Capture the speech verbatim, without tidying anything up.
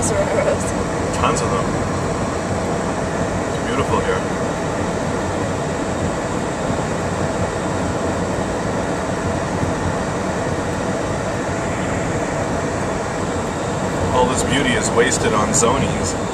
dinosaur arrows. Tons of them. It's beautiful here. All this beauty is wasted on zonies.